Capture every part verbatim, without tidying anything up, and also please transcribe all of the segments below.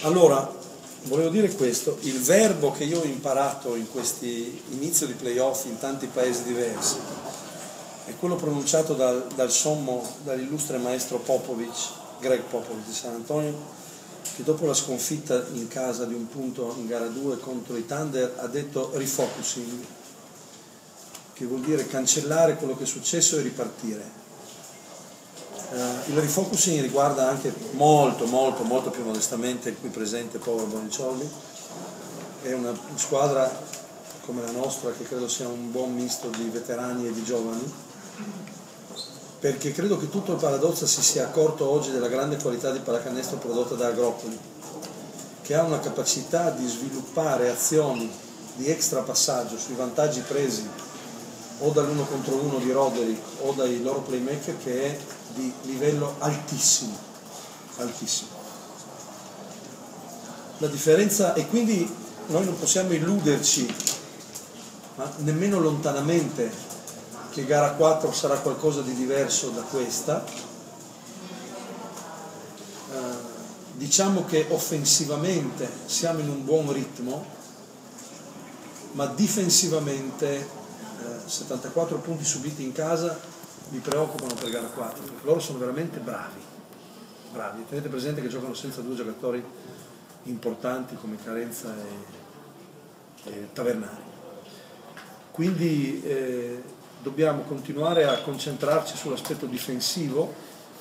Allora, volevo dire questo, il verbo che io ho imparato in questi inizio di playoff in tanti paesi diversi è quello pronunciato dal, dal sommo, dall'illustre maestro Popovic, Greg Popovic di San Antonio, che dopo la sconfitta in casa di un punto in gara due contro i Thunder ha detto refocusing, che vuol dire cancellare quello che è successo e ripartire. Uh, il refocusing riguarda anche molto, molto, molto più modestamente il qui presente Povero Boniciolli. È una squadra come la nostra che credo sia un buon misto di veterani e di giovani, perché credo che tutto il Paladozza si sia accorto oggi della grande qualità di pallacanestro prodotta da Agropoli, che ha una capacità di sviluppare azioni di extra passaggio sui vantaggi presi o dall'uno contro uno di Roderick o dai loro playmaker, che è di livello altissimo, altissimo. La differenza, e quindi noi non possiamo illuderci, ma nemmeno lontanamente, che gara quattro sarà qualcosa di diverso da questa. Eh, diciamo che offensivamente siamo in un buon ritmo, ma difensivamente eh, settantaquattro punti subiti in casa mi preoccupano per gara quattro, perché loro sono veramente bravi, bravi. Tenete presente che giocano senza due giocatori importanti come Carenza e, e Tavernari. Quindi eh, dobbiamo continuare a concentrarci sull'aspetto difensivo,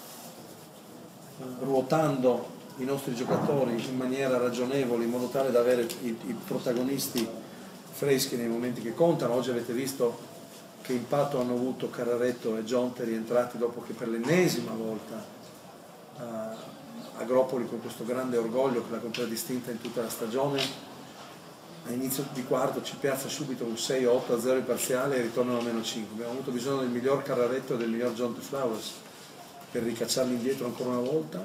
eh, ruotando i nostri giocatori in maniera ragionevole, in modo tale da avere i, i protagonisti freschi nei momenti che contano. Oggi avete visto che impatto hanno avuto Carraretto e Gionte, rientrati dopo che per l'ennesima volta uh, Agropoli, con questo grande orgoglio che l'ha contraddistinta in tutta la stagione, a inizio di quarto ci piazza subito un sei otto a zero il parziale e ritornano a meno cinque. Abbiamo avuto bisogno del miglior Carraretto e del miglior Gionte Flowers per ricacciarli indietro ancora una volta,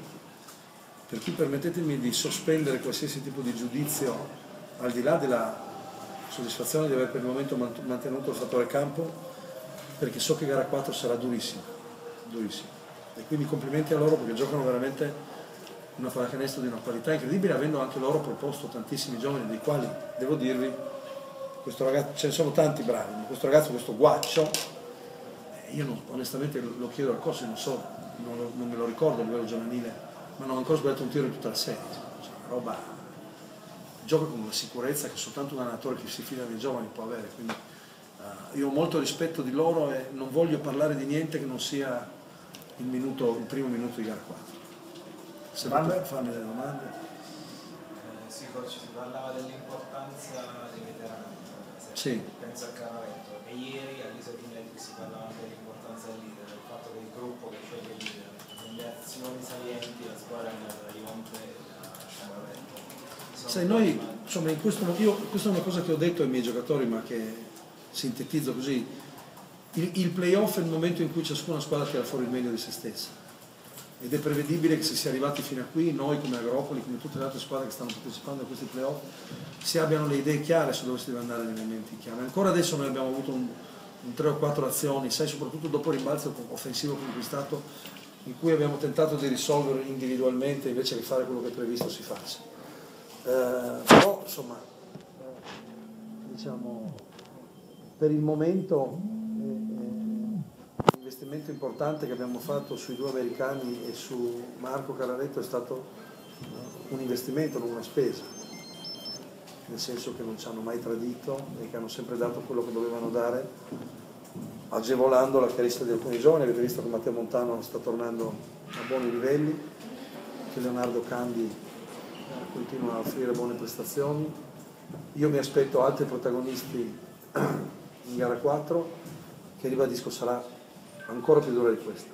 per cui permettetemi di sospendere qualsiasi tipo di giudizio, al di là della soddisfazione di aver per il momento mantenuto il fattore campo, perché so che gara quattro sarà durissima, durissima. E quindi complimenti a loro, perché giocano veramente una pallacanestro di una qualità incredibile, avendo anche loro proposto tantissimi giovani, dei quali devo dirvi, questo ragazzo, ce ne sono tanti bravi, ma questo ragazzo, questo Guaccio, io non, onestamente lo chiedo a Cossi, non so, non, lo, non me lo ricordo a livello giovanile, ma non ho ancora sbagliato un tiro in tutta la serie, cioè, roba. Gioca con una sicurezza che soltanto un allenatore che si fida dei giovani può avere, quindi uh, io ho molto rispetto di loro e non voglio parlare di niente che non sia il, minuto, il primo minuto di gara quattro. Se volete farmi delle domande. Eh, sì, coach, si parlava dell'importanza dei veterani, sì. Penso a Carraretto, e ieri all'Isola Kinetic si parlava anche dell'importanza del leader, del fatto che il gruppo che sceglie il leader, nelle azioni salienti la squadra è Ionte a Carraretto. Sai, noi, insomma, in questo, io, questa è una cosa che ho detto ai miei giocatori, ma che sintetizzo così: il, il playoff è il momento in cui ciascuna squadra tira fuori il meglio di se stessa, ed è prevedibile che se si è arrivati fino a qui, noi come Agropoli, come tutte le altre squadre che stanno partecipando a questi playoff, si abbiano le idee chiare su dove si deve andare nei momenti chiave. Ancora adesso noi abbiamo avuto un, un tre o quattro azioni, sai, soprattutto dopo il rimbalzo offensivo conquistato, in cui abbiamo tentato di risolvere individualmente invece che fare quello che è previsto si faccia. Eh, però insomma, eh, diciamo, per il momento eh, l'investimento importante che abbiamo fatto sui due americani e su Marco Carraretto è stato eh, un investimento, non una spesa, nel senso che non ci hanno mai tradito e che hanno sempre dato quello che dovevano dare, agevolando la crescita di alcuni giovani. Avete visto che Matteo Montano sta tornando a buoni livelli, che Leonardo Candi continua a offrire buone prestazioni. Io mi aspetto altri protagonisti in gara quattro, che ribadisco sarà ancora più dura di questa.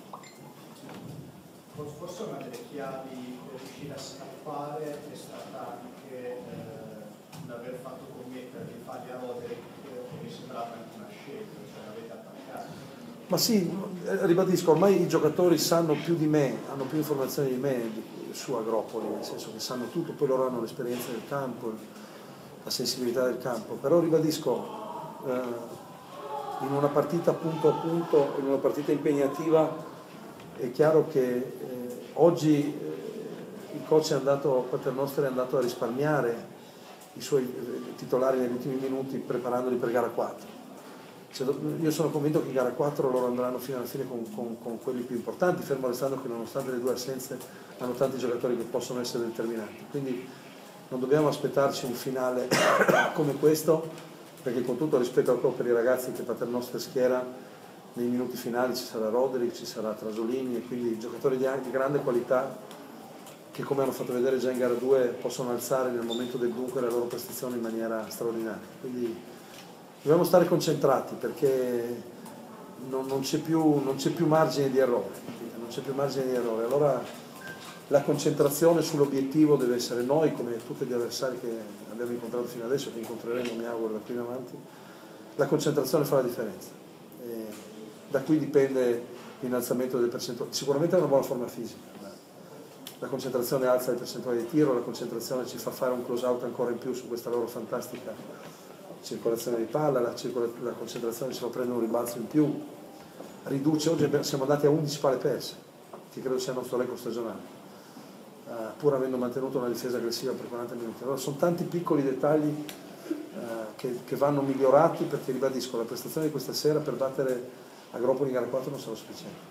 Forse una delle chiavi per riuscire a scappare è stata anche eh, l'aver fatto commettere dei falli a Roderick, che mi sembrava anche una scelta, cioè l'avete attaccato. Ma sì, ribadisco, ormai i giocatori sanno più di me, hanno più informazioni di me di, su Agropoli, nel senso che sanno tutto, poi loro hanno l'esperienza del campo, la sensibilità del campo, però ribadisco, eh, in una partita punto a punto, in una partita impegnativa, è chiaro che eh, oggi eh, il coach è andato, Paternoster è andato a risparmiare i suoi titolari negli ultimi minuti preparandoli per gara quattro. Cioè, io sono convinto che in gara quattro loro andranno fino alla fine con, con, con quelli più importanti, fermo restando che nonostante le due assenze hanno tanti giocatori che possono essere determinanti. Quindi non dobbiamo aspettarci un finale come questo, perché con tutto rispetto per i ragazzi che Paternoster schiera, nei minuti finali ci sarà Roderick, ci sarà Trasolini, e quindi giocatori di, di grande qualità che, come hanno fatto vedere già in gara due, possono alzare nel momento del dunque la loro prestazione in maniera straordinaria. Quindi dobbiamo stare concentrati, perché non, non c'è più, non c'è più margine di errore, non c'è più margine di errore. Allora la concentrazione sull'obiettivo deve essere, noi come tutti gli avversari che abbiamo incontrato fino adesso, che incontreremo mi auguro da qui in avanti, la concentrazione fa la differenza. E da qui dipende l'innalzamento del percentuale. Sicuramente è una buona forma fisica, la concentrazione alza il percentuale di tiro, la concentrazione ci fa fare un close out ancora in più su questa loro fantastica circolazione di palla, la, la concentrazione ci fa prendere un ribalzo in più, riduce. Oggi siamo andati a undici palle perse, che credo sia il nostro record stagionale, uh, pur avendo mantenuto una difesa aggressiva per quaranta minuti. Allora sono tanti piccoli dettagli uh, che, che vanno migliorati, perché ribadisco, la prestazione di questa sera per battere Agropoli in gara quattro non sarà sufficiente.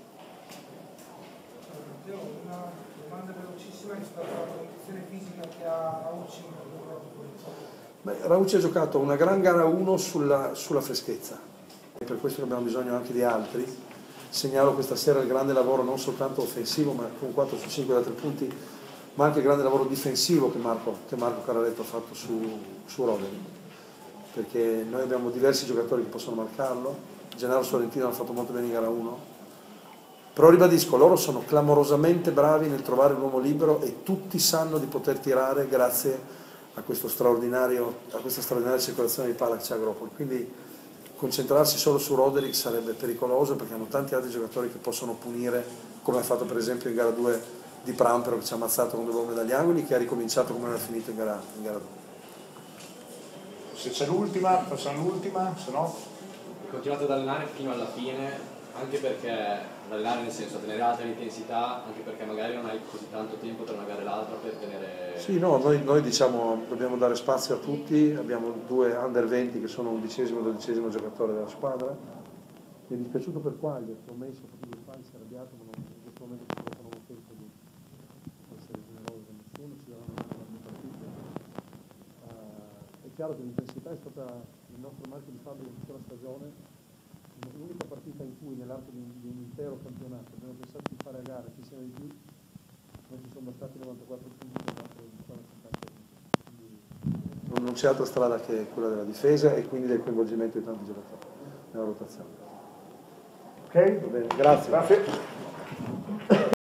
Una domanda velocissima rispetto alla condizione fisica che ha Raucci. Beh, Raucci ha giocato una gran gara uno sulla, sulla freschezza, e per questo abbiamo bisogno anche di altri. Segnalo questa sera il grande lavoro non soltanto offensivo, ma con quattro su cinque da tre punti, ma anche il grande lavoro difensivo che Marco, che Marco Caraletto ha fatto su, su Roderick, perché noi abbiamo diversi giocatori che possono marcarlo. Gennaro Sorrentino ha fatto molto bene in gara uno, però ribadisco, loro sono clamorosamente bravi nel trovare l'uomo libero, e tutti sanno di poter tirare grazie a, questo straordinario, a questa straordinaria circolazione di palla che c'è a Agropoli. Quindi concentrarsi solo su Roderick sarebbe pericoloso, perché hanno tanti altri giocatori che possono punire, come ha fatto per esempio in gara due di Prampero, che ci ha ammazzato con due bombe dagli angoli, che ha ricominciato come era finito in gara, in gara due. Se c'è l'ultima, facciamo l'ultima, se no... Continuate ad allenare fino alla fine, anche perché allenare nel senso tenere alta l'intensità, anche perché magari non hai così tanto tempo tra una gara e l'altra per tenere... Sì, no, noi, noi diciamo dobbiamo dare spazio a tutti, abbiamo due under venti che sono undicesimo e dodicesimo giocatore della squadra. Mi è dispiaciuto per Quaglia, ho messo perché Quaglia si è arrabbiato, ma non, in questo momento non ho tempo di essere generoso con nessuno, ci daranno anche la partita. Uh, è chiaro che l'intensità è stata il nostro marchio di fabbrica in tutta la stagione. L'unica partita in cui nell'arco di, di un intero campionato abbiamo pensato di fare a gara chi sia di più, non ci sono bastati novantaquattro punti per battere il quaranta. Non, non c'è altra strada che quella della difesa e quindi del coinvolgimento di tanti giocatori nella rotazione. Ok? Va bene, grazie. Grazie.